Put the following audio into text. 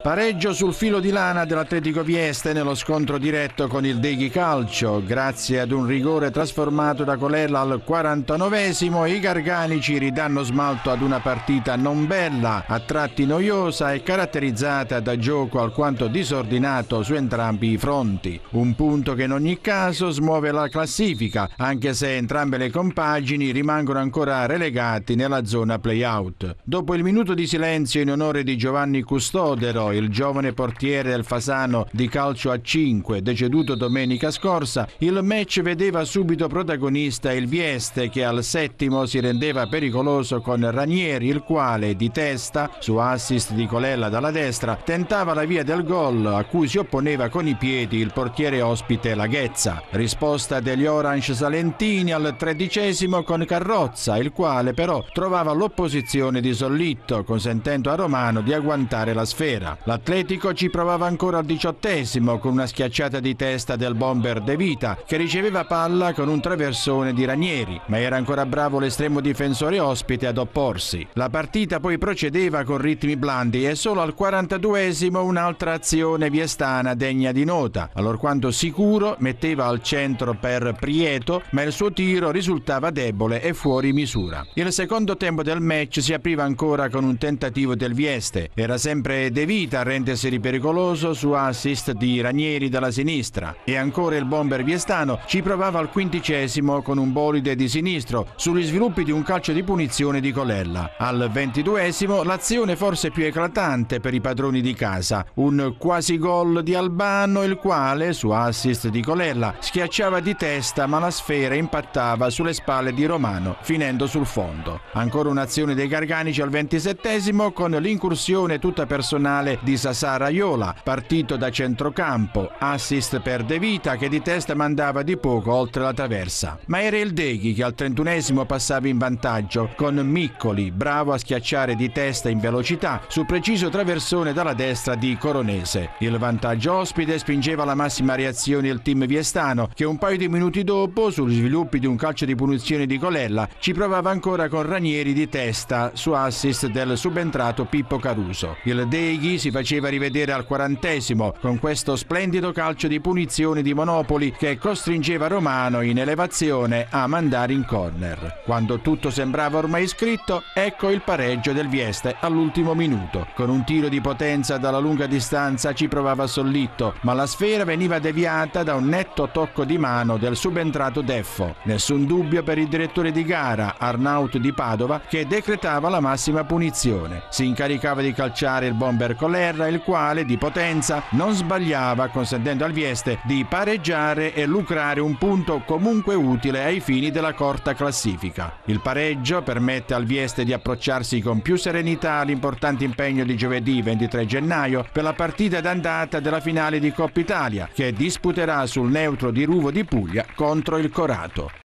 Pareggio sul filo di lana dell'Atletico Vieste nello scontro diretto con il Deghi Calcio. Grazie ad un rigore trasformato da Colella al 49esimo, i garganici ridanno smalto ad una partita non bella, a tratti noiosa e caratterizzata da gioco alquanto disordinato su entrambi i fronti. Un punto che in ogni caso smuove la classifica, anche se entrambe le compagini rimangono ancora relegati nella zona play-out. Dopo il minuto di silenzio in onore di Giovanni Custodero, il giovane portiere del Fasano di calcio a 5, deceduto domenica scorsa, il match vedeva subito protagonista il Vieste, che al settimo si rendeva pericoloso con Ranieri, il quale di testa, su assist di Colella dalla destra, tentava la via del gol, a cui si opponeva con i piedi il portiere ospite Laghezza. Risposta degli Orange Salentini al 13esimo con Carrozza, il quale però trovava l'opposizione di Sollitto, consentendo a Romano di agguantare la sfera. L'Atletico ci provava ancora al 18esimo con una schiacciata di testa del bomber De Vita, che riceveva palla con un traversone di Ranieri, ma era ancora bravo l'estremo difensore ospite ad opporsi. La partita poi procedeva con ritmi blandi e solo al 42esimo un'altra azione viestana degna di nota. Allorquanto Sicuro metteva al centro per Prieto, ma il suo tiro risultava debole e fuori misura. Il secondo tempo del match si apriva ancora con un tentativo del Vieste. Era sempre De Vita a rendersi pericoloso su assist di Ranieri dalla sinistra, e ancora il bomber viestano ci provava al 15esimo con un bolide di sinistro sugli sviluppi di un calcio di punizione di Colella. Al 22esimo l'azione forse più eclatante per i padroni di casa, un quasi gol di Albano, il quale su assist di Colella schiacciava di testa, ma la sfera impattava sulle spalle di Romano finendo sul fondo. Ancora un'azione dei garganici al 27esimo con l'incursione tutta personale di Sasà Raiola, partito da centrocampo, assist per De Vita che di testa mandava di poco oltre la traversa. Ma era il Deghi che al 31esimo passava in vantaggio con Miccoli, bravo a schiacciare di testa in velocità su preciso traversone dalla destra di Coronese. Il vantaggio ospite spingeva alla massima reazione il team viestano, che un paio di minuti dopo, sugli sviluppi di un calcio di punizione di Colella, ci provava ancora con Ranieri di testa su assist del subentrato Pippo Caruso. Il Deghi si faceva rivedere al 40esimo con questo splendido calcio di punizione di Monopoli che costringeva Romano in elevazione a mandare in corner. Quando tutto sembrava ormai scritto, ecco il pareggio del Vieste all'ultimo minuto. Con un tiro di potenza dalla lunga distanza ci provava Sollitto, ma la sfera veniva deviata da un netto tocco di mano del subentrato Deffo. Nessun dubbio per il direttore di gara, Arnaut di Padova, che decretava la massima punizione. Si incaricava di calciare il bomber Colella, il quale di potenza non sbagliava, consentendo al Vieste di pareggiare e lucrare un punto comunque utile ai fini della corta classifica. Il pareggio permette al Vieste di approcciarsi con più serenità all'importante impegno di giovedì 23 gennaio per la partita d'andata della finale di Coppa Italia, che disputerà sul neutro di Ruvo di Puglia contro il Corato.